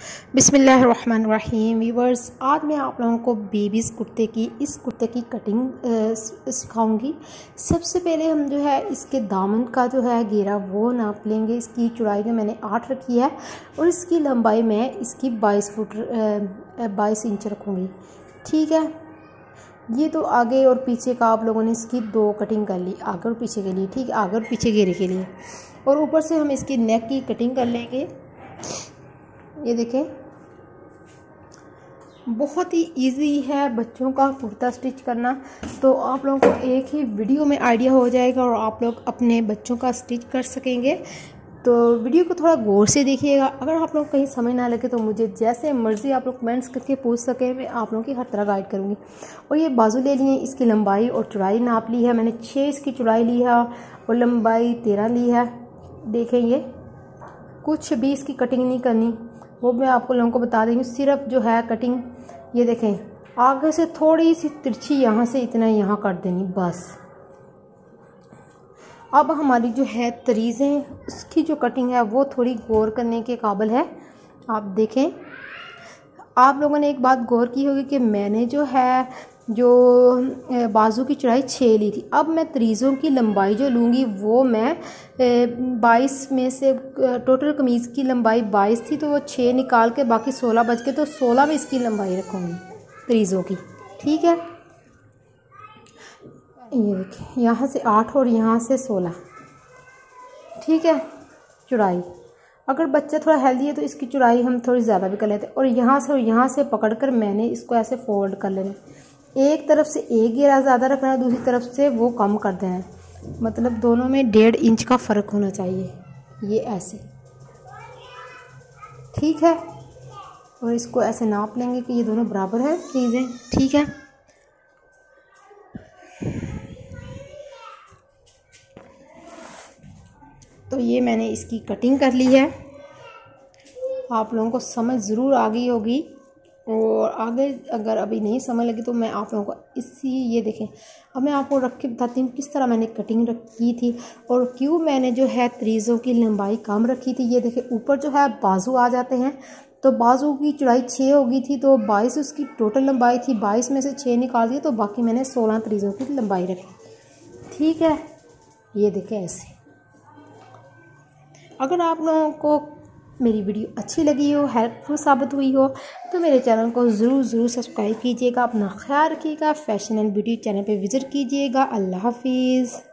बिस्मिल्लाहिर्रहमानिर्रहीम वीवर्स, आज मैं आप लोगों को बेबीज़ कुर्ते की कटिंग सिखाऊंगी। सबसे पहले हम जो है इसके दामन का जो है घेरा वो नाप लेंगे। इसकी चौड़ाई जो मैंने 8 रखी है और इसकी लंबाई मैं इसकी 22 इंच रखूँगी। ठीक है, ये तो आगे और पीछे का आप लोगों ने इसकी 2 कटिंग कर ली, आगे और पीछे के लिए। ठीक है, आगे और पीछे घेरे के लिए। और ऊपर से हम इसकी नेक की कटिंग कर लेंगे। ये देखें, बहुत ही इजी है बच्चों का कुर्ता स्टिच करना, तो आप लोगों को एक ही वीडियो में आइडिया हो जाएगा और आप लोग अपने बच्चों का स्टिच कर सकेंगे। तो वीडियो को थोड़ा गौर से देखिएगा। अगर आप लोग कहीं समझ ना लगे तो मुझे जैसे मर्ज़ी आप लोग कमेंट्स करके पूछ सकें, मैं आप लोगों की हर तरह गाइड करूँगी। और ये बाजू ले लिए, इसकी लंबाई और चौड़ाई नाप ली है मैंने। 6 इसकी चौड़ाई ली है और लंबाई 13 ली है। देखें, ये कुछ भी इसकी कटिंग नहीं करनी, वो मैं आपको लोगों को बता देंगी। सिर्फ जो है कटिंग, ये देखें, आगे से थोड़ी सी तिरछी यहाँ से इतना यहाँ काट देनी बस। अब हमारी जो है तरीज़ें, उसकी जो कटिंग है वो थोड़ी गौर करने के काबिल है। आप देखें, आप लोगों ने एक बात गौर की होगी कि मैंने जो है बाजू की चौड़ाई 6 ली थी। अब मैं तरीज़ों की लंबाई जो लूँगी वो मैं 22 में से, टोटल कमीज़ की लंबाई 22 थी तो वो 6 निकाल के बाकी 16 बच के, तो 16 में इसकी लंबाई रखूँगी तरीज़ों की। ठीक है, ये देखिए, यहाँ से 8 और यहाँ से 16। ठीक है, चौड़ाई अगर बच्चा थोड़ा हेल्दी है तो इसकी चौड़ाई हम थोड़ी ज़्यादा भी कर लेते हैं। और यहाँ से पकड़कर मैंने इसको ऐसे फोल्ड कर लेना। एक तरफ से एक घेरा ज़्यादा रखना है, दूसरी तरफ से वो कम कर देना है। मतलब दोनों में 1.5 इंच का फ़र्क होना चाहिए, ये ऐसे। ठीक है, और इसको ऐसे नाप लेंगे कि ये दोनों बराबर है चीज़ें। ठीक है, तो ये मैंने इसकी कटिंग कर ली है। आप लोगों को समझ ज़रूर आ गई होगी। और आगे अगर अभी नहीं समझ लगी तो मैं आप लोगों को ये देखें, अब मैं आपको रख के बताती हूँ किस तरह मैंने कटिंग की थी और क्यों मैंने जो है तरीज़ों की लंबाई कम रखी थी। ये देखें, ऊपर जो है बाजू आ जाते हैं, तो बाजू की चौड़ाई 6 हो गई थी, तो 22 उसकी टोटल लंबाई थी। 22 में से 6 निकाल दिए तो बाकी मैंने 16 तरीज़ों की लंबाई रखी। ठीक है, ये देखें ऐसे। अगर आप लोगों को मेरी वीडियो अच्छी लगी हो, हेल्पफुल साबित हुई हो, तो मेरे चैनल को ज़रूर सब्सक्राइब कीजिएगा। अपना ख्याल रखिएगा। फैशन एंड ब्यूटी चैनल पे विज़िट कीजिएगा। अल्लाह हाफिज़।